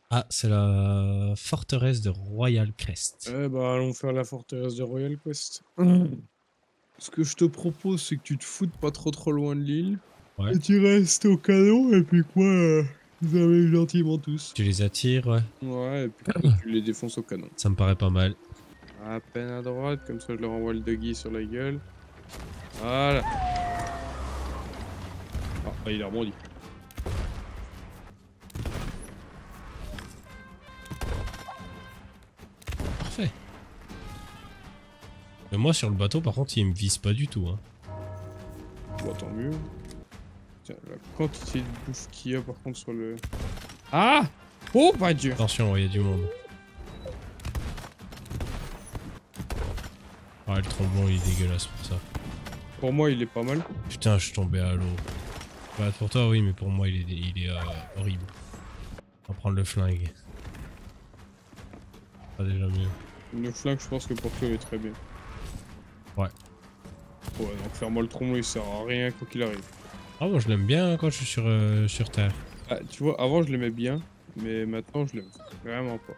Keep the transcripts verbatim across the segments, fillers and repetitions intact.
Ah, c'est la forteresse de Royal Crest. Eh bah, allons faire la forteresse de Royal Quest. Mmh. Ce que je te propose, c'est que tu te foutes pas trop trop loin de l'île. Ouais. Et tu restes au canon, et puis quoi, euh, vous avez gentiment tous. Tu les attires, ouais. Ouais, et puis toi, tu les défonces au canon. Ça me paraît pas mal. À peine à droite, comme ça je leur envoie le doggy sur la gueule. Voilà. Ah, bah, il a rebondi. Parfait. Mais moi, sur le bateau, par contre, il me vise pas du tout. Hein. Bon, tant mieux. Tiens, la quantité de bouffe qu'il y a par contre sur le... Ah! Oh, bah Dieu! Attention, il y a du monde. Ah, le tremblement, il est dégueulasse pour ça. Pour moi, il est pas mal. Putain, je suis tombé à l'eau. Bah, pour toi, oui, mais pour moi, il est, il est euh, horrible. On va prendre le flingue. Pas déjà mieux. Le flingue, je pense que pour toi, il est très bien. Ouais. Ouais, donc faire-moi le trombone, il sert à rien quoi qu'il arrive. Ah, moi, je l'aime bien quand je suis sur, euh, sur Terre. Ah, tu vois, avant, je l'aimais bien, mais maintenant, je l'aime vraiment pas.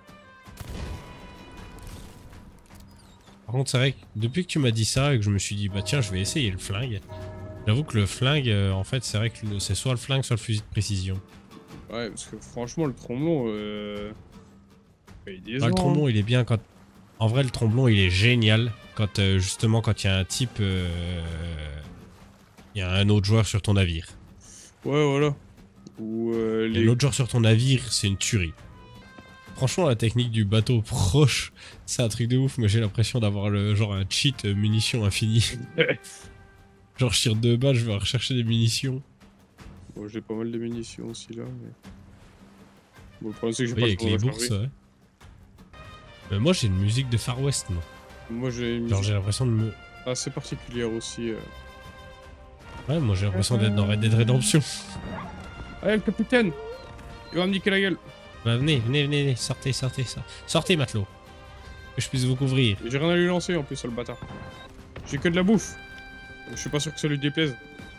Par contre, c'est vrai que depuis que tu m'as dit ça et que je me suis dit, bah tiens, je vais essayer le flingue. J'avoue que le flingue, euh, en fait, c'est vrai que c'est soit le flingue, soit le fusil de précision. Ouais, parce que franchement, le tromblon, euh... il est Ah, le décevant, hein. tromblon, il est bien quand... En vrai, le tromblon, il est génial quand, euh, justement, quand il y a un type... euh, Il y a un autre joueur sur ton navire. Ouais, voilà. Ou euh, Et les... l'autre joueur sur ton navire, c'est une tuerie. Franchement, la technique du bateau proche, c'est un truc de ouf, mais j'ai l'impression d'avoir le genre un cheat euh, munitions infinies. Genre, je tire deux balles, je vais rechercher des munitions. Bon, j'ai pas mal de munitions aussi, là, mais... Bon, le problème, c'est que j'ai Oui, pas le avec temps de les recharger. bourses, ouais. Mais moi, j'ai une musique de Far West, moi. Moi, j'ai une Genre, musique j'ai l'impression de me... assez particulière aussi. Euh... Ouais, moi, j'ai l'impression d'être dans Red Dead Redemption. Allez, le capitaine! Il va me niquer la gueule! Bah, venez, venez, venez, venez, sortez, sortez, sortez. Sortez, matelot. Que je puisse vous couvrir. J'ai rien à lui lancer, en plus, sur le bâtard. J'ai que de la bouffe. Je suis pas sûr que ça lui déplaise.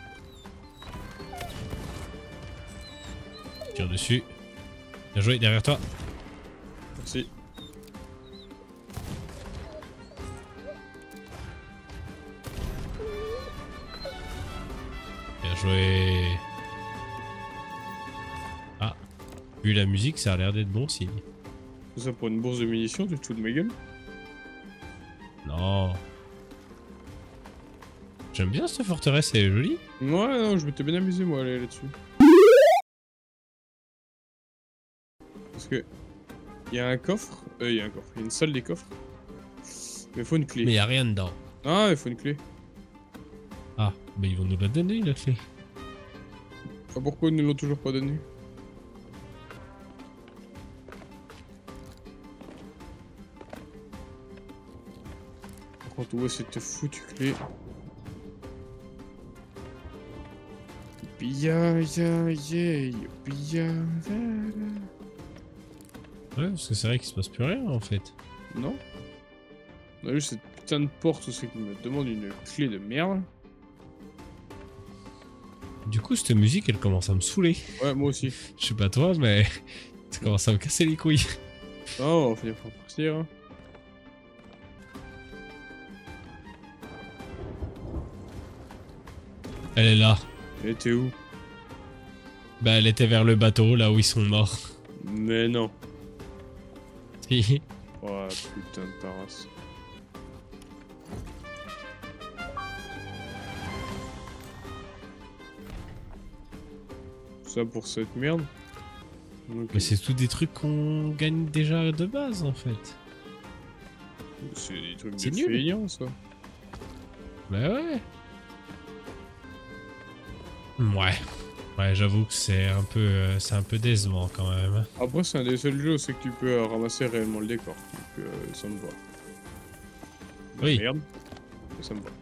Tire dessus. Bien joué, derrière toi. Merci. Bien joué. Ah. Vu la musique, ça a l'air d'être bon signe. Tout ça pour une bourse de munitions, tu te fous de ma gueule? Non. J'aime bien cette forteresse, elle est jolie. Ouais, non, je m'étais bien amusé, moi, aller là-dessus. Parce que... Il y a un coffre. Euh, il y a un coffre. Il y a une salle des coffres. Mais il faut une clé. Mais y a rien dedans. Ah, il faut une clé. Ah, bah ils vont nous la donner, la clé. Ah, pourquoi ils ne l'ont toujours pas donné? Par contre, où est cette foutue clé? Pia, ya, ya, pia, Ouais, parce que c'est vrai qu'il se passe plus rien, en fait. non? On a juste cette putain de porte où c'est qu'il me demande une clé de merde. Du coup, cette musique, elle commence à me saouler. Ouais, moi aussi. Je sais pas toi, mais ça commence à me casser les couilles. Non, on va finir par partir. Hein. Elle est là. Elle était où? Bah, elle était vers le bateau, là où ils sont morts. Mais non. Si. Oh putain de ta race. Ça pour cette merde. Okay. Mais c'est tout des trucs qu'on gagne déjà de base, en fait. C'est des trucs C'est de nul. feignants, ça. Bah ouais. Ouais. Ouais, j'avoue que c'est un peu, euh, c'est un peu décevant quand même. Après, c'est un des seuls jeux où c'est que tu peux euh, ramasser réellement le décor. Donc, euh, ça me va. Bah, Oui. merde. Mais ça me va.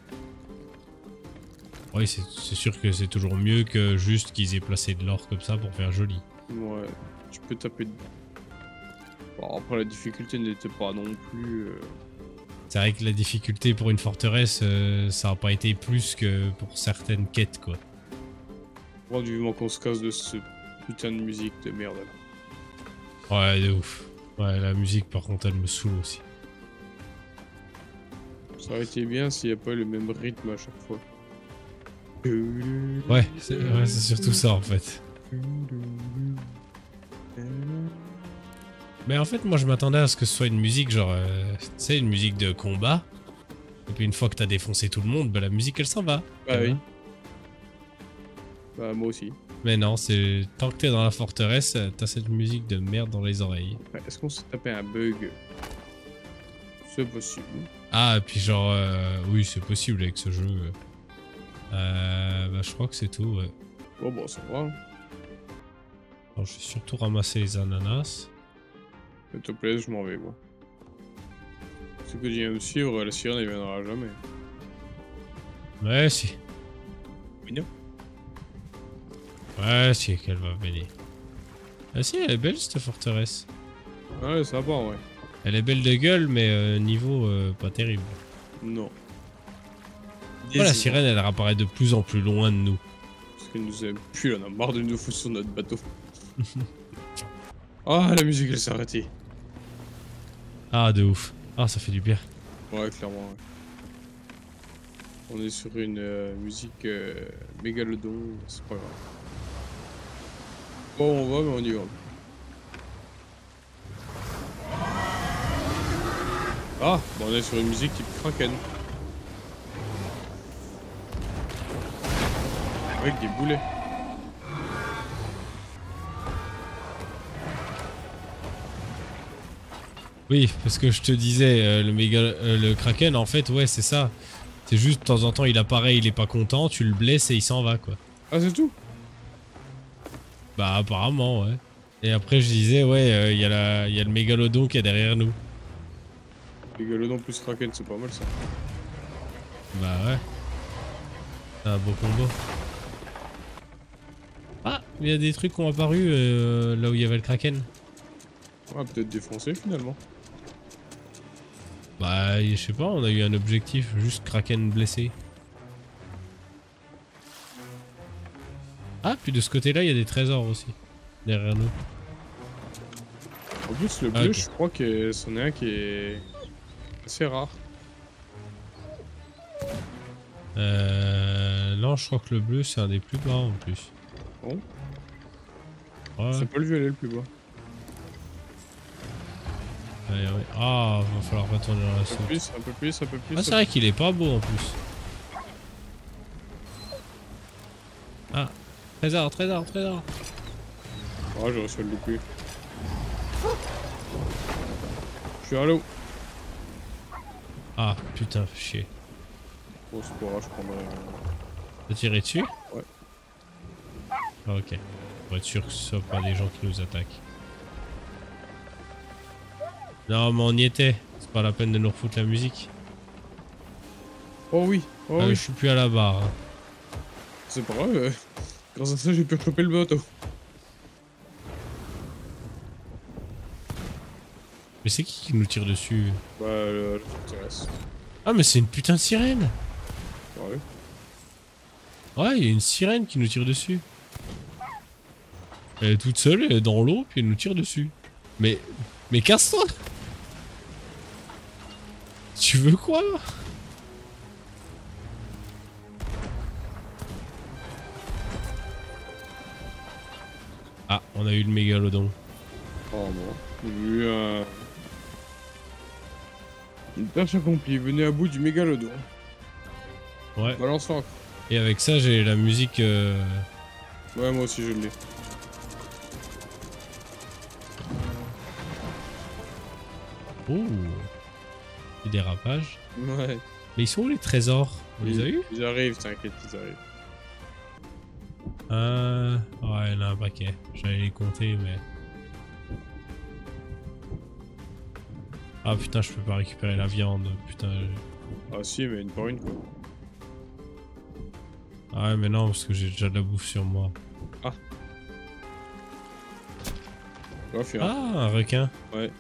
Oui, c'est sûr que c'est toujours mieux que juste qu'ils aient placé de l'or comme ça pour faire joli. Ouais. Tu peux taper... De... Bon, après, la difficulté n'était pas non plus... Euh... C'est vrai que la difficulté pour une forteresse, euh, ça n'a pas été plus que pour certaines quêtes, quoi. Bon, du vivement qu'on se casse de ce putain de musique de merde, là. Ouais, de ouf. Ouais, la musique, par contre, elle me saoule aussi. Ça aurait été bien s'il n'y a pas le même rythme à chaque fois. Ouais, c'est ouais, c'est surtout ça, en fait. Mais en fait, moi, je m'attendais à ce que ce soit une musique, genre... Euh, tu sais, une musique de combat. Et puis, une fois que t'as défoncé tout le monde, bah, la musique, elle s'en va. Bah oui. Bah moi aussi. Mais non, c'est... Tant que t'es dans la forteresse, t'as cette musique de merde dans les oreilles. Est-ce qu'on s'est tapé un bug? C'est possible. Ah, et puis genre... Euh, oui, c'est possible avec ce jeu. Euh... Bah, je crois que c'est tout, ouais. Bon, bon, ça va. Alors, je vais surtout ramasser les ananas. S'il te plaît, je m'en vais, moi. Ce que je viens de suivre, la sirène, elle viendra jamais. Ouais, si. Oui, non. Ouais, si, qu'elle va venir. Ah si, elle est belle, cette forteresse. Ouais, ça va, ouais. Elle est belle de gueule, mais euh, niveau euh, pas terrible. Non. Oh, la sirène, elle apparaît de plus en plus loin de nous. Parce qu'elle nous aime plus, on a marre de nous foutre sur notre bateau. Ah, la musique, elle s'est arrêtée. Ah, de ouf. Ah, ça fait du bien. Ouais, clairement, ouais. On est sur une euh, musique euh, mégalodon, c'est pas grave. Bon, on va, mais on y va. Ah, bon, on est sur une musique type Kraken. Avec des boulets. Oui, parce que je te disais, euh, le méga, euh, le Kraken, en fait, ouais, c'est ça. C'est juste, de temps en temps, il apparaît, il est pas content, tu le blesses et il s'en va, quoi. Ah, c'est tout? Bah, apparemment, ouais. Et après, je disais, ouais, il euh, y, la... y a le mégalodon qui est derrière nous. Mégalodon plus Kraken, c'est pas mal ça. Bah ouais. C'est un beau combo. Ah, il y a des trucs qui ont apparu euh, là où il y avait le Kraken. On va peut-être défoncer finalement. Bah, je sais pas, on a eu un objectif, juste Kraken blessé. Ah, puis de ce côté-là, il y a des trésors aussi. Derrière nous. En plus, le bleu, ah, okay. Je crois que c'en est un qui est assez rare. Euh... Non, je crois que le bleu, c'est un des plus bas en plus. Bon. Ouais. C'est pas le violet le plus bas. Ouais, ouais. Ah, va falloir retourner dans la sauce. Un peu plus, un peu plus, un peu plus. Ah, c'est vrai qu'il est pas beau en plus. Ah, trésor, trésor, trésor. Ah, j'ai réussi à le louper. Je suis à l'eau. Ah, putain, fais chier. Bon, c'est pas grave, je prendrai. T'as tiré dessus? Ouais. Ah, ok. Pour être sûr que ce soit pas des gens qui nous attaquent. Non, mais on y était. C'est pas la peine de nous refoutre la musique. Oh oui, oh ah, oui. Je suis plus à la barre. Hein. C'est pas grave. Euh, grâce à ça, j'ai pu choper le bateau. Mais c'est qui qui nous tire dessus? Bah, le forteresse. Ah, mais c'est une putain de sirène. Ouais. Ouais, il y a une sirène qui nous tire dessus. Elle est toute seule, elle est dans l'eau, puis elle nous tire dessus. Mais... Mais casse-toi! Tu veux quoi? Ah, on a eu le mégalodon. Oh non. J'ai eu un... Une tâche accomplie. Venez à bout du mégalodon. Ouais. Balance l'encre. Et avec ça, j'ai la musique... Euh... Ouais, moi aussi je l'ai. Oh, des dérapages. Ouais. Mais ils sont où les trésors? On ils, les a eu? Ils arrivent, t'inquiète, ils arrivent. Euh... Ouais, il y en a un paquet. J'allais les compter, mais... Ah putain, je peux pas récupérer la viande, putain. Ah si, mais une par une quoi. Ah ouais, mais non, parce que j'ai déjà de la bouffe sur moi. Ah. Ouais, ah, un requin. Ouais.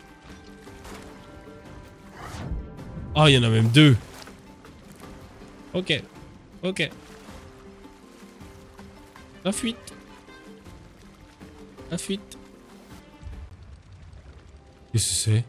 Ah, oh, il y en a même deux. Ok. Ok. La fuite. La fuite. Qu'est-ce que c'est?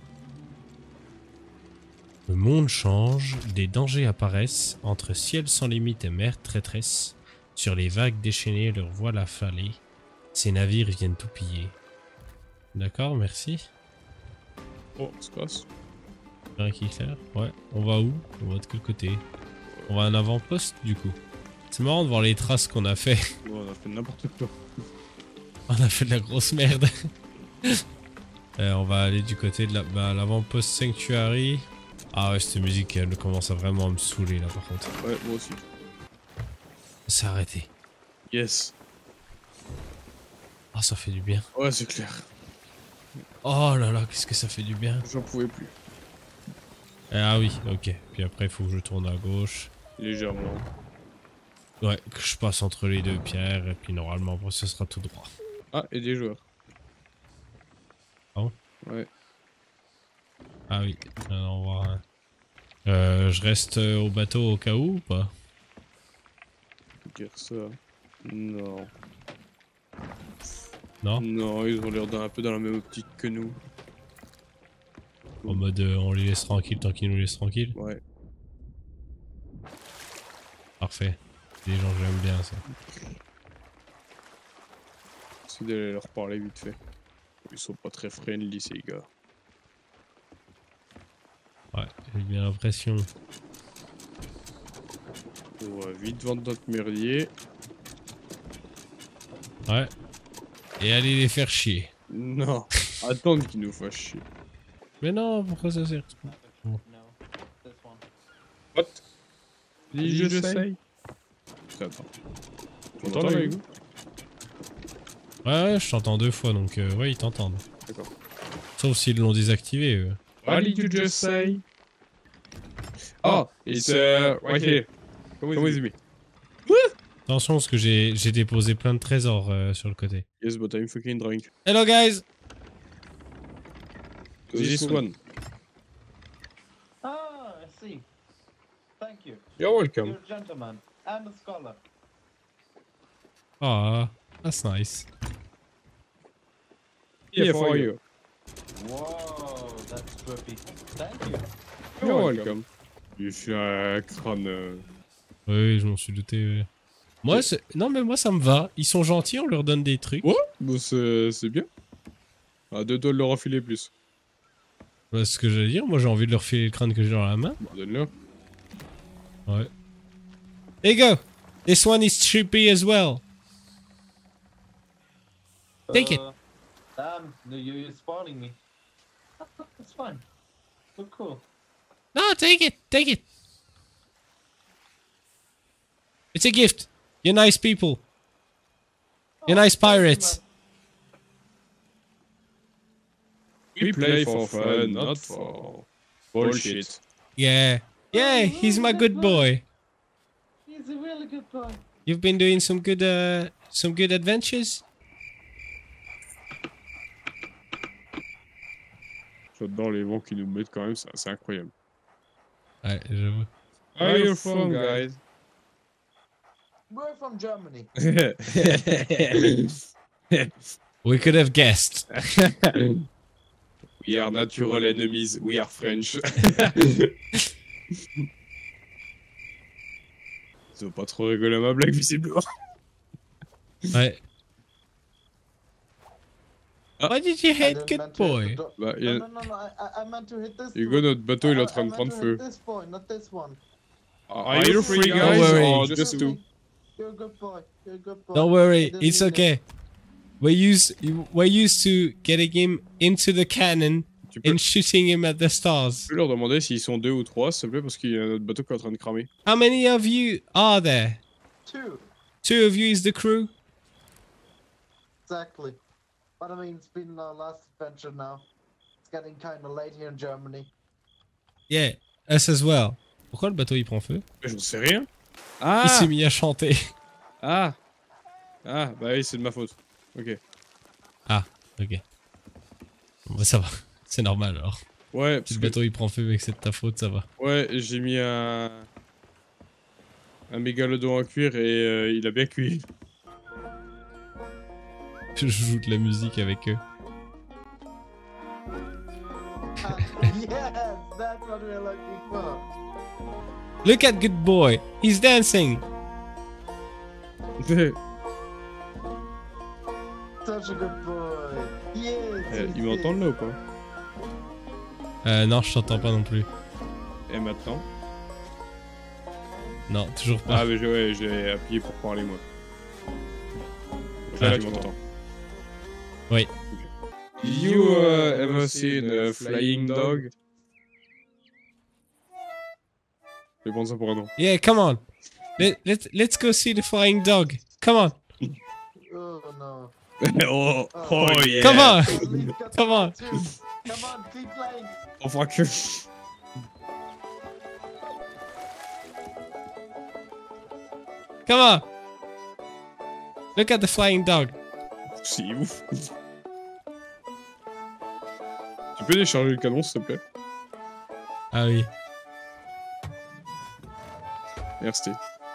Le monde change, des dangers apparaissent, entre ciel sans limite et mer traîtresse. Sur les vagues déchaînées, leur voile affalée, ces navires viennent tout piller. D'accord, merci. Oh, on se casse. Rien qui est clair. Ouais, on va où? On va de quel côté? On va à un avant-poste du coup. C'est marrant de voir les traces qu'on a fait. Ouais, on a fait n'importe quoi. On a fait de la grosse merde. euh, on va aller du côté de la, bah, l'avant-poste Sanctuary. Ah ouais, cette musique elle commence à vraiment me saouler là par contre. Ouais, moi aussi. C'est arrêté. Yes. Ah, ça fait du bien. Ouais, c'est clair. Oh là là, qu'est-ce que ça fait du bien. J'en pouvais plus. Ah oui, ok. Puis après, il faut que je tourne à gauche. Légèrement. Ouais, que je passe entre les deux pierres. Et puis normalement, après, ce sera tout droit. Ah, et des joueurs. Ah bon? Ouais. Ah oui, alors, on va voir. Euh, je reste au bateau au cas où ou pas? Dire ça. Non. Non? Non, ils ont l'air d'un peu dans la même optique que nous. En mode euh, on les laisse tranquilles tant qu'ils nous laissent tranquilles? Ouais. Parfait. C'est des gens que j'aime bien ça. J'essaie d'aller leur parler vite fait. Ils sont pas très friendly ces gars. Ouais, j'ai bien l'impression. On va vite vendre notre merdier. Ouais. Et aller les faire chier. Non. Attendre qu'ils nous fassent chier. Mais non, pourquoi ça sert? What? Did you just say? Attends. Tu m'entends là, Hugo? Ouais, ouais, je t'entends deux fois donc euh, ouais, ils t'entendent. D'accord. Sauf s'ils l'ont désactivé eux. What did you just say? Oh, it's uh, right here. Come with me. Attention parce que j'ai j'ai déposé plein de trésors euh, sur le côté. Yes, but I'm fucking drunk. Hello guys! This one. Ah, I see. Thank you. You're welcome. You're a gentleman and a scholar. Ah, that's nice. Here for you. Whoa, that's trippy. Thank you. You're welcome. Il fait un crâne. euh, Oui, oui, je m'en suis douté. ouais. Moi, c'est- non mais moi ça me va. Ils sont gentils, on leur donne des trucs. Ouais, bah c'est c'est bien. À deux doigts de leur enfiler plus. Ouais, c'est ce que j'allais dire. Moi j'ai envie de leur filer le crâne que j'ai dans la main. Bah, donne-leur. Ouais. There you go. This one is trippy as well. Take it. Uh, Damn, no, you- you're spawning me. It's fine. Look cool. No, take it, take it. It's a gift. You're nice people. You're nice pirates. We play for fun, not for bullshit. Yeah. Yeah, he's my good boy. He's a really good boy. You've been doing some good, uh, some good adventures. J'adore les vents qu'ils nous mettent quand même, c'est c'est incroyable. Ouais, j'avoue. Where are you from, guys? We're from Germany. We could have guessed. We are natural enemies, we are French. Ils ont pas trop rigolé à ma blague, visiblement. Ouais. Ah. Why did you I hate didn't good meant to hit boy? the do- Bah, il y a- No, no, no, no. I, I- I meant to hit this. Hugo, one. notre bateau il est en I- train I de meant prendre to feu. hit this boy, not this one. Are you free, Don't guys, worry. or just two? You're a good boy. You're a good boy. Don't I worry, didn't it's mean it. okay. We're used, we're used to getting him into the cannon Tu peux, and shooting him at the stars. tu peux leur demander s'ils sont deux ou trois, s'il te plaît, parce qu'il y a notre bateau qui est en train de cramer. How many of you are there? Two. Two of you is the crew? Exactly. But I mean, it's been our last adventure now. It's getting kind of late here in Germany. Yeah, us as well. Pourquoi le bateau il prend feu? Mais j'en sais rien. Il Ah s'est mis à chanter. Ah Ah, bah oui, c'est de ma faute. Ok. Ah, ok. Bon, bah ça va, c'est normal alors. Ouais, Si parce le que, bateau il prend feu et que c'est de ta faute, ça va. ouais, j'ai mis un... un mégalodon en cuir et euh, il a bien cuit. Je joue de la musique avec eux. Yes, that's what we're looking for. Look at good boy. He's dancing. Such a good boy. Yes. Eh, yes, Ils m'entendent là ou pas? Euh, non, je t'entends pas non plus. Et maintenant? Non, toujours pas. Ah mais je- ouais, j'ai appuyé pour parler moi. Ah, Là je tu m'entends. Oui. You uh, ever seen a flying dog? Je vais prendre ça pour un nom. Yeah, come on. Let, let, let's go see the flying dog. Come on. Oh no. oh, oh yeah! Come on. We've got Come on. two. Come on, keep playing. Oh fuck! Come on. Look at the flying dog. C'est ouf! Tu peux décharger le canon s'il te plaît? Ah oui. Merci.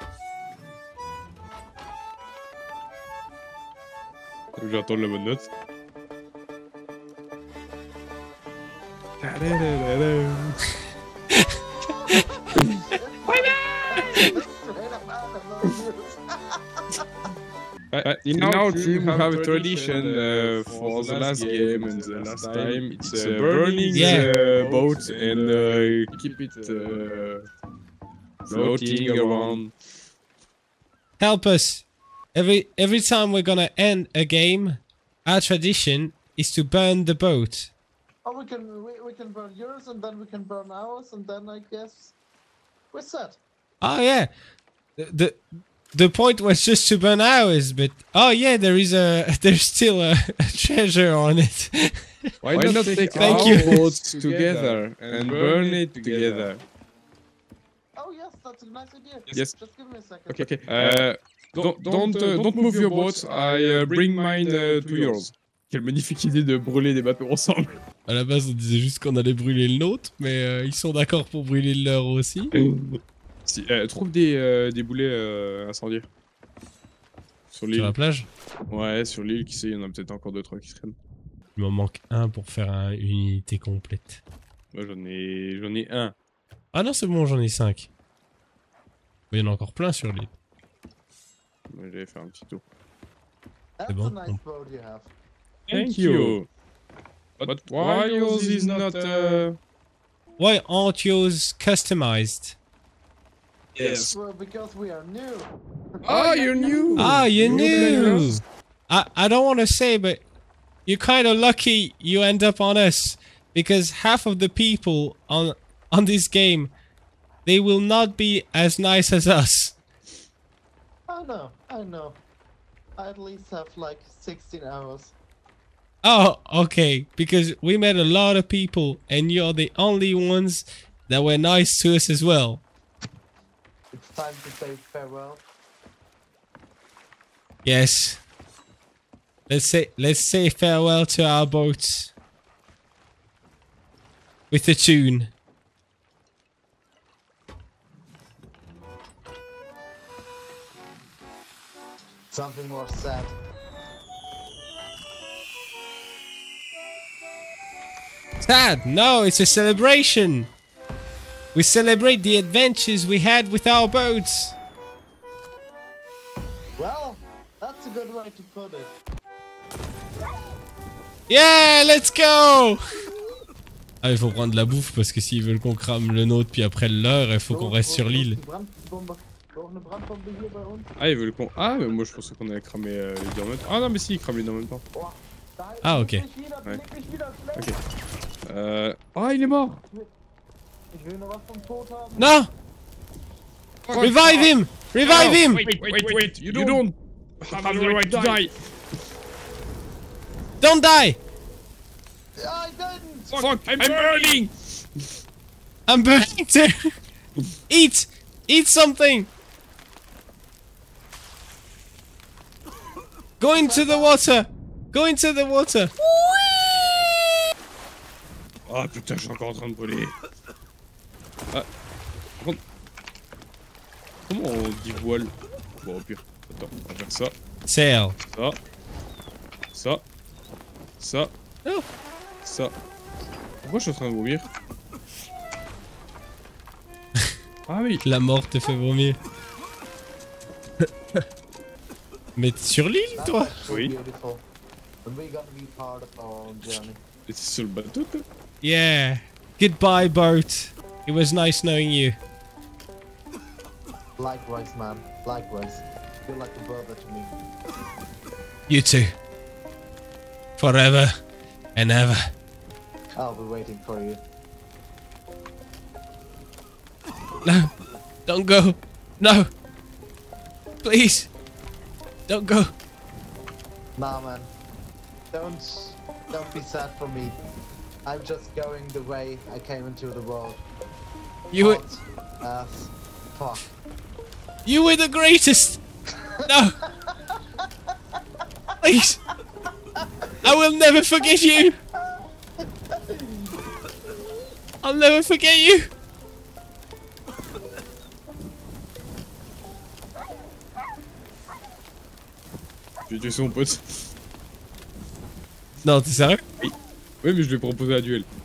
Je vais attendre la bonne note. Straight up out of those. Uh, in our team, we have a tradition uh, for the last game and the last time. It's uh, burning Yeah. the boat and uh, keep it uh, floating around. Help us. Every every time we're gonna end a game, our tradition is to burn the boat. Oh, we can we, we can burn yours and then we can burn ours and then I guess we're set. Oh yeah. The the, the point was just to burn ours, but oh yeah, there is a there's still a, a treasure on it. Why, not take Thank our you. boats together and burn it together? Oh yes, that's a nice idea. Yes. Just give me a second. Okay, okay. Uh, don't don't uh, don't move your boats. I uh, bring mine uh, to yours. Quelle magnifique idée de brûler des bateaux ensemble. À la base, on disait juste qu'on allait brûler le nôtre, mais euh, ils sont d'accord pour brûler le leur aussi. Si, euh, trouve des, euh, des boulets euh, incendiaires. Sur Sur l'île. la plage. Ouais, sur l'île, qui sait, il y en a peut-être encore deux trois qui traînent. Il m'en manque un pour faire un- une unité complète. Moi j'en ai j'en ai un. Ah non, c'est bon, j'en ai cinq. Mais il y en a encore plein sur l'île. Moi j'avais fait un petit tour. That's bon, a nice boat you have. Thank you. But why yours is not uh... Why aren't yours customized? Yes. Well, because we are new. Ah, you're new. Ah, you New knew! players. I, I don't want to say, but you're kind of lucky you end up on us. Because half of the people on on this game, they will not be as nice as us. I know, I know. I at least have like sixteen hours. Oh, okay. Because we met a lot of people, and you're the only ones that were nice to us as well. It's time to say farewell. Yes. Let's say let's say farewell to our boats. With a tune. Something more sad. Sad? No, it's a celebration. We celebrate the adventures we had with our boats. Well, that's a good way to put it. Yeah, let's go! Ah, il faut prendre de la bouffe parce que s'ils veulent qu'on crame le nôtre puis après le leur, il faut qu'on reste sur l'île. Ah, ils veulent qu'on. Ah, mais moi je pensais qu'on allait cramer euh, les diamètres. Ah non, mais si, ils crament les diamètres en même temps. Ah, ok. Ouais. Ok. Euh. Ah, il est mort! No! Revive him! Revive him! Wait, wait, wait! You don't have the right to die! Don't die! I didn't! Fuck! I'm burning! I'm burning too! Eat! Eat something! Go into the water! Go into the water! Ah putain, je suis encore en train de brûler. Ah. Par contre. Comment on dit voile? Bon, au pire. Attends, on va faire ça. Sail. Ça. Ça. Ça. Oh. Ça. Pourquoi je suis en train de vomir? Ah oui. La mort te fait vomir. Mais t'es sur l'île, That toi? was so Oui. beautiful. And we're gonna be part of our own journey. Et c'est sur le bateau, toi? Yeah. Goodbye, boat. It was nice knowing you. Likewise, man. Likewise. You're like a brother to me. You too. Forever and ever. I'll be waiting for you. No. Don't go. No. Please. Don't go. Nah, man. Don't, don't be sad for me. I'm just going the way I came into the world. You were, Hot as fuck. you were the greatest. No. Please. I will never forget you. I'll never forget you. J'ai tué son pote. Non, t'es sérieux? Oui, mais je lui ai proposé un duel.